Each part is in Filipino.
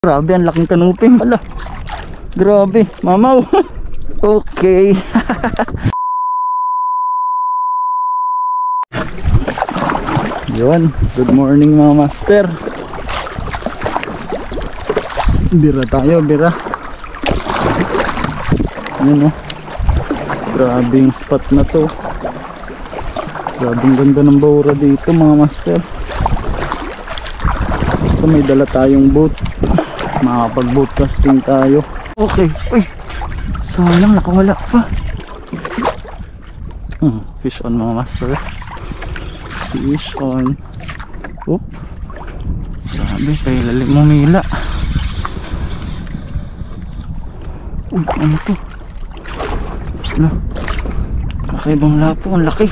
Grabe, ang laking kanuping. Hala, grabe, mamaw. Okay. Yun, good morning mga master. Bira tayo, bira. Yun oh, grabe yung spot na to. Grabe ang ganda ng baura dito mga master. Ito may dala tayong boat, makakapag boat casting tayo. Okay, uy, sayang nakawala pa. Fish on mga master. Fish on. Oop, grabe, kaya lalim mo mila. Uy, ano to? Ano? Kakaibang lapo, ang laki.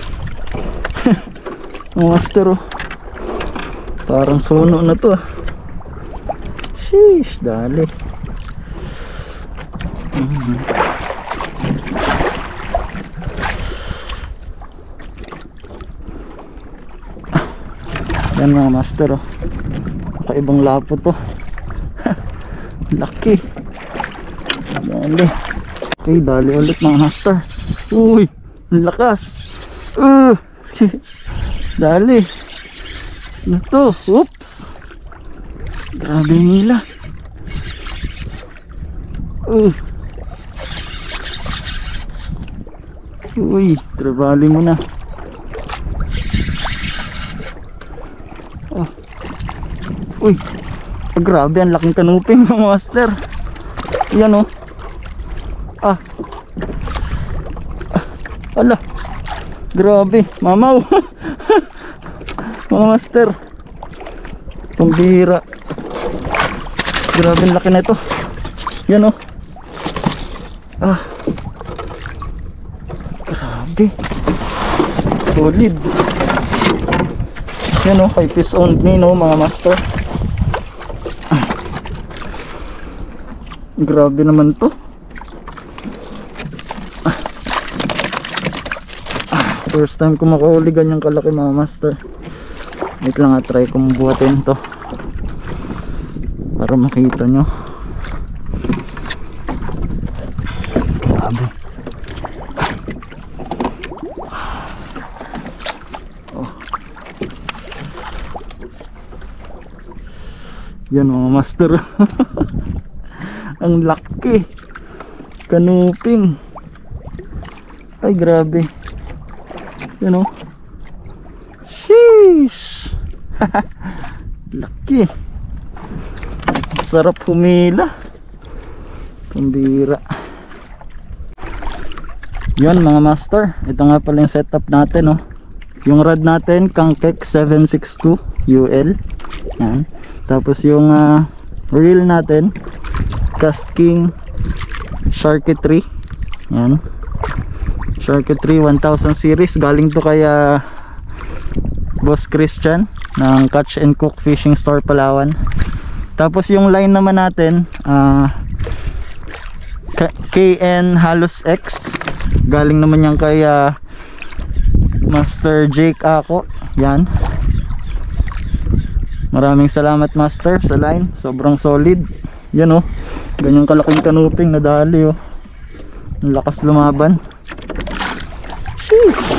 Mga master oh, parang sono na to ah. Sheesh, dali. Yan mga master oh, kakaibang lapo to. Laki. Dali. Okay, dali ulit mga master. Uy, ang lakas. Dali. Ano to? Oops. Grabe nila. Uy, trabali mo na. Uy, grabe, ang laking kanuping mga master. Yan oh. Ala, grabe, mamaw. Mga master, pambihira. Grabe ang laki na ito. Yan oh. Grabe, solid. Yan oh, kay fish on me no mga master. Grabe naman to. First time ko makahuli ganyang kalaki mga master. Wait lang, try kong buhatin to para makita nyo. Grabe. Yan mga master. Ang laki. Kanuping. Ay grabe. Yan o. Sheesh. Laki. Sarap humila. Pambira. Yan mga master, ito nga pala yung setup natin oh. Yung rod natin Kangkek 762 UL. Yan. Tapos yung reel natin KastKing Sharky3. Yan, Sharky3 1000 series. Galing to kaya Boss Christian ng Catch and Cook Fishing Store Palawan. Tapos yung line naman natin KN Halos X. Galing naman yan kay Master Jake ako. Yan, maraming salamat master sa line, sobrang solid. Yan oh, ganyang kalaking kanuping na dali oh. Ang lakas lumaban. Sheesh.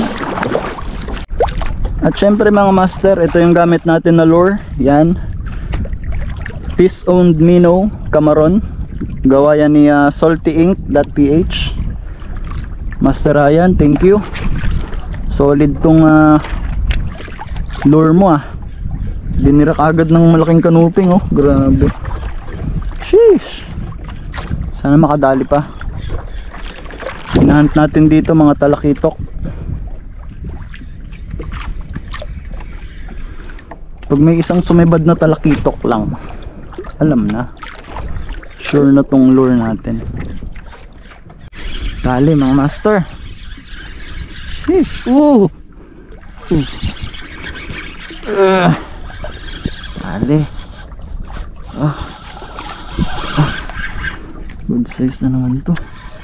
At syempre mga master, ito yung gamit natin na lure. Yan, Fish Owned Minnow Camaron. Gawa yan ni saltyinc.ph. Master Ryan, thank you. Solid tong lure mo ah. Dinira agad ng malaking kanuping oh. Grabe. Sheesh. Sana makadali pa. Hinahunt natin dito mga talakitok. Pag may isang sumibad na talakitok lang, alam na, sure na tong lure natin. Dali mga master. Sheesh. Dali. Good size na naman to.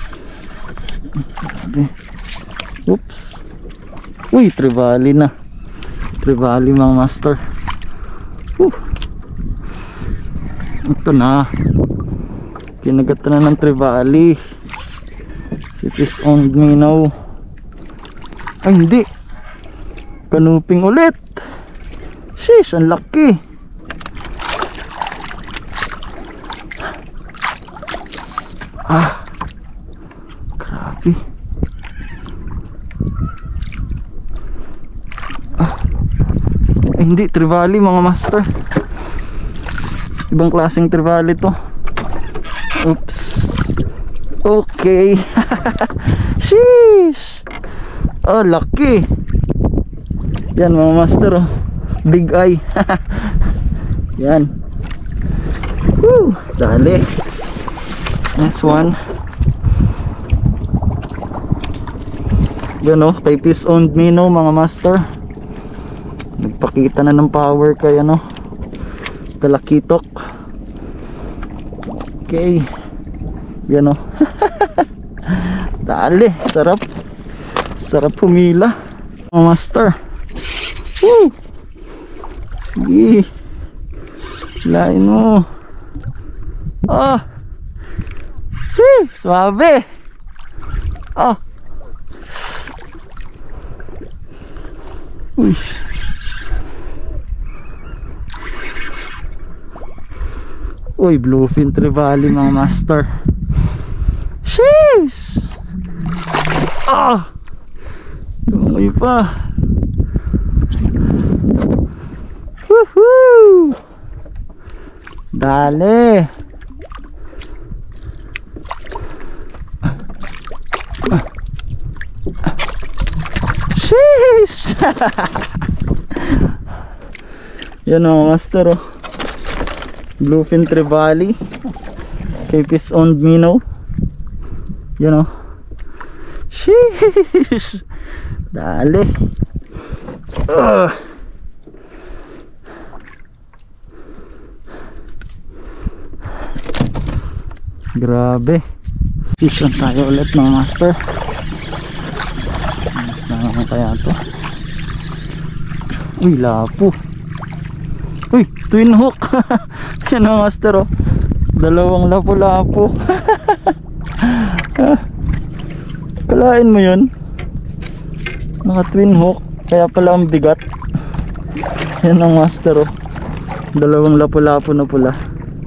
Grabe. Oops. Uy, trevally na. Trevally mga master. Ito na. Kinagat na ng trevally. Si fish on minnow. Ay hindi. Kanuping ulit. Sheesh, ang laki. Grabe. Ay hindi, trevally mga master. Ibang klaseng trevally to. Oops. Okay. Sheesh. Oh, laki. Yan mga master, oh. Big eye. Yan. Woo, dali. Next one. Yan, oh, kay fish on minnow mga master. Nagpakita na ng power kay ano, talakitok. Okay. Yan, oh. Dali, sarap. Sarap humila mga master. Woo! Sige. Lain mo. Oh. Suabe. Oh. Uy. Uy, bluefin trevally mga master. Sheesh. Ah. Tumoy pa. Woohoo! Dale. Sheesh. Yan mga master, oh. Bluefin trevally kay fish on minnow. Yan, oh. Sheesh. Dale. Grabe. Fish on tayo ulit mga master. Mas naman kaya to. Uy, lapo. Uy, twin hook. Yan mga master, oh. Dalawang lapo-lapo. Kalain mo yun. Naka twin hook. Kaya pala ang bigat. Yan ang master, oh. Dalawang lapo-lapo na pula.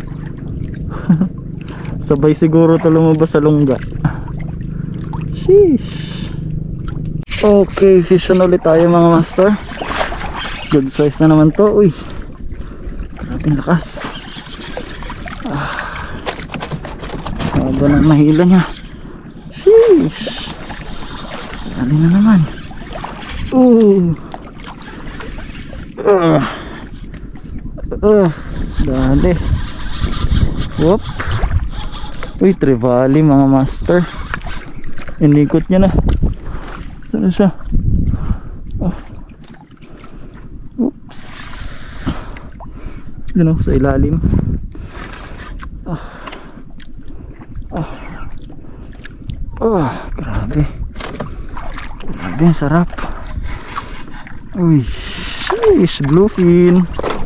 Sabay siguro ito lumabas sa lungga. Sheesh. Okay, fish on ulit tayo mga master. Good size na naman to. Uy, grabe lakas. Haba ng mahila niya. Sheesh. Dali na naman. Dali. Whoop. Uy, trevally mga master. Inikot niya na. Saan na siya? Oh. Oops. Yun, oh, sa ilalim. Grabe. Grabe, ang sarap. Uy, sheesh, bluefin.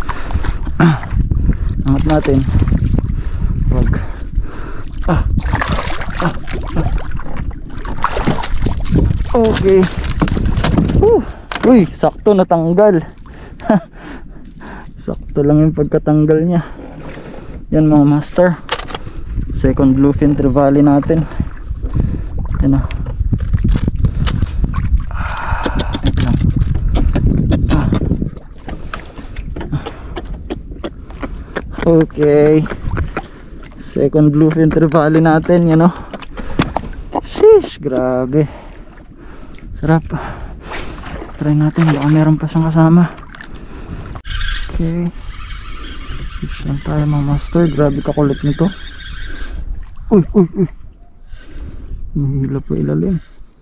Angat natin. Wag. Okay. Uy, sakto natanggal. Sakto lang yung pagkatanggal niya. Yan mga master. Second bluefin trevally natin. Yan, oh. Wait lang. Okay. Second bluefin trevally natin, yan, oh. Sheesh, grabe. Sarap. Try natin, baka meron pa siyang kasama. Okay. Fish lang tayo mga master. Grabe kakulit nito. Uy. Mahila pa ilalim.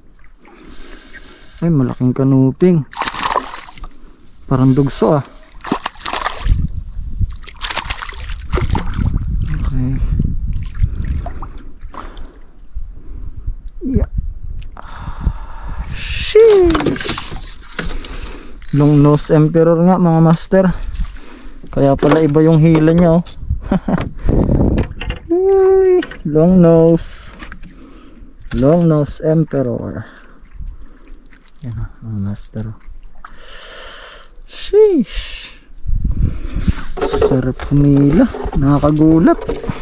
Ay, malaking kanuping. Parang dugso, ah. Okay. Yeah. Long nose emperor nga mga master. Kaya pala iba yung hila niya, oh. long nose emperor. Yan mga master. Sheesh, sarap humila, nakakagulat.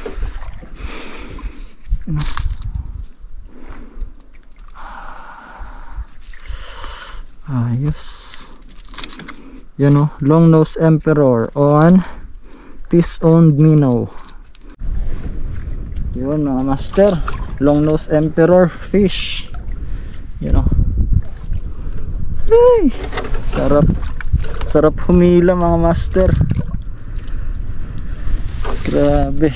Ayos. Yan o, long nose emperor on fish-owned minnow. Yun mga master, long nose emperor fish. Yan o. Ay, sarap humila mga master. Grabe.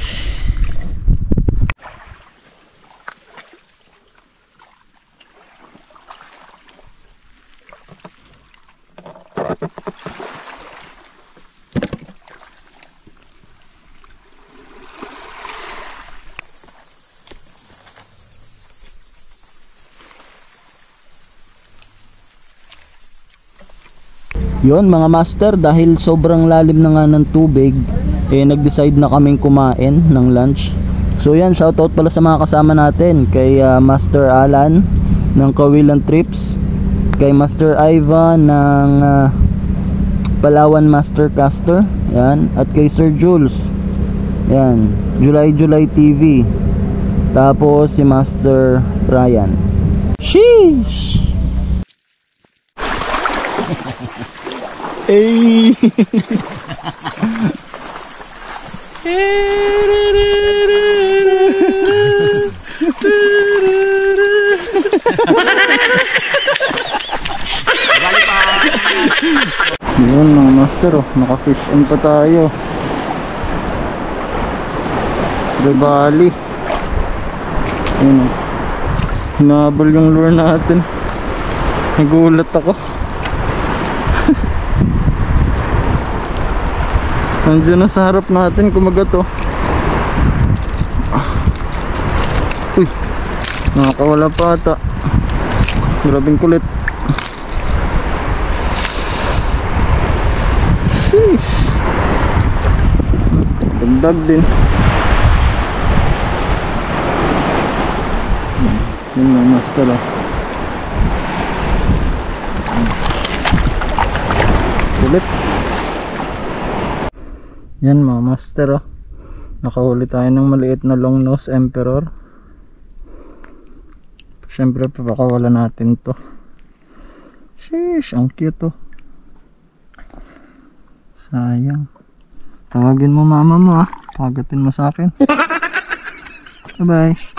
Yun mga master, dahil sobrang lalim na nga ng tubig, nag-decide na kaming kumain ng lunch. So yan, shoutout pala sa mga kasama natin, kay Master Alan ng Kawilan Trips, kay Master Ivan ng Palawan Mastercaster, yan, at kay Sir Jules, yan, July TV, tapos si Master Ryan. Sheesh. Hey. Yun mga master, oh, naka-fish on pa tayo. Bali. Yun, oh. Hinabol yung lure natin. Nagulat ako. Nandiyan na sa harap natin, kumagat oh. Uy, nakakawala pa ata. Grabing kulit. Sheesh. Dagdag din. Yun na master oh. Kulit. Yan mga master oh. Nakahuli tayo ng maliit na long nose emperor. Siyempre papakawala natin to. Sheesh, ang cute oh. Sayang. Tawagin mo mama mo ah. Pagatin mo sa akin. Bye bye.